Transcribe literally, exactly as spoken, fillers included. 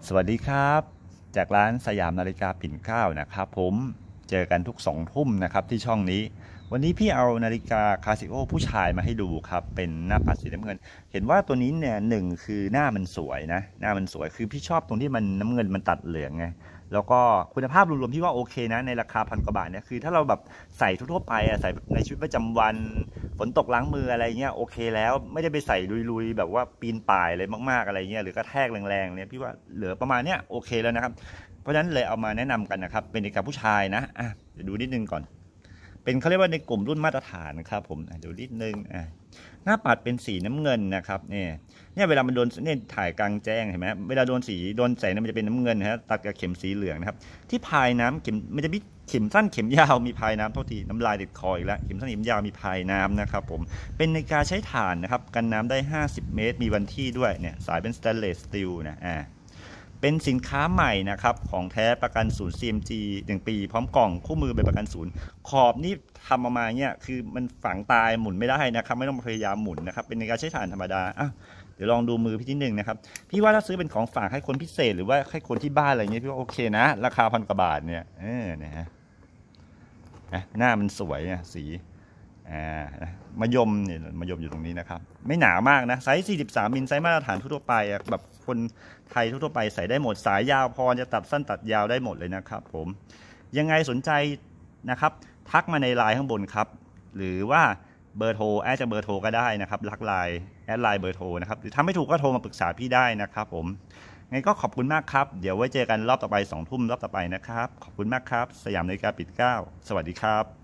สวัสดีครับจากร้านสยามนาฬิกาปิ่นเกล้านะครับผมเจอกันทุกสองทุ่มนะครับที่ช่องนี้วันนี้พี่เอานาฬิกาคาซิโอผู้ชายมาให้ดูครับเป็นหน้าปัดสีน้ำเงินเห็นว่าตัวนี้เนี่ยหนึ่งคือหน้ามันสวยนะหน้ามันสวยคือพี่ชอบตรงที่มันน้ำเงินมันตัดเหลืองไงแล้วก็คุณภาพรวมๆพี่ว่าโอเคนะในราคาพันกว่าบาทเนี่ยคือถ้าเราแบบใส่ทั่วๆไปอะใส่ในชีวิตประจำวันฝนตกล้างมืออะไรเงี้ยโอเคแล้วไม่ได้ไปใส่ลุยๆแบบว่าปีนป่ายอะไรมากๆอะไรเงี้ยหรือกระแทกแรงๆเนี่ยพี่ว่าเหลือประมาณเนี้ยโอเคแล้วนะครับเพราะฉะนั้นเลยเอามาแนะนำกันนะครับเป็นนาฬิกาผู้ชายนะอ่ะเดี๋ยวดูนิดนึงก่อนเป็นเขาเรียกว่าในกลุ่มรุ่นมาตรฐานนะครับผมอ่ะดูนิดนึงอ่ะหน้าปัดเป็นสีน้ำเงินนะครับเนี่ยเนี่ยเวลามันโดนเนี่ยถ่ายกลางแจ้งเห็นไหมเวลาโดนสีโดนแสงเนี่ยมันจะเป็นน้ำเงินนะฮะตัดกับเข็มสีเหลืองนะครับที่พายน้ำเข็มมันจะมีเข็มสั้นเข็มยาวมีพายน้ำโทษทีน้ำลายติดคออีกแล้วเข็มสั้นเข็มยาวมีพายน้ำนะครับผมเป็นนาฬิกาใช้ถ่านนะครับกันน้ำได้ห้าสิบเมตรมีวันที่ด้วยเนี่ยสายเป็นสแตนเลสสตีลนะอ่าเป็นสินค้าใหม่นะครับของแท้ประกันศูนย์ ซี เอ็ม จี หนึ่งปีพร้อมกล่องคู่มือใบประกันศูนย์ขอบนี่ทำออกมาเนี่ยคือมันฝังตายหมุนไม่ได้นะครับไม่ต้องพยายามหมุนนะครับเป็นนาฬิกาใช้ถ่านธรรมดาอ่ะเดี๋ยวลองดูมือพี่นิดหนึ่งนะครับพี่ว่าถ้าซื้อเป็นของฝากให้คนพิเศษหรือว่าให้คนที่บ้านอะไรเงี้ยพี่ว่าโอเคนะราคาพันกว่าบาทเนี่ยเออนะฮะหน้ามันสวยเนี่ยสีอ่ามะยมเนี่ยมะยมอยู่ตรงนี้นะครับไม่หนามากนะไซส์สี่สิบสามมิลไซส์มาตรฐานทั่วไปอ่ะแบบคนไทยทั่วไปใส่ได้หมดสายยาวพอจะตัดสั้นตัดยาวได้หมดเลยนะครับผมยังไงสนใจนะครับทักมาในไลน์ข้างบนครับหรือว่าเบอร์โทรแอดจะเบอร์โทรก็ได้นะครับลักไลน์แอดไลน์เบอร์โทรนะครับหรือถ้าไม่ถูกก็โทรมาปรึกษาพี่ได้นะครับผมไงก็ขอบคุณมากครับเดี๋ยวไว้เจอกันรอบต่อไปสองทุ่มรอบต่อไปนะครับขอบคุณมากครับสยามนาฬิกาปิดเกล้าสวัสดีครับ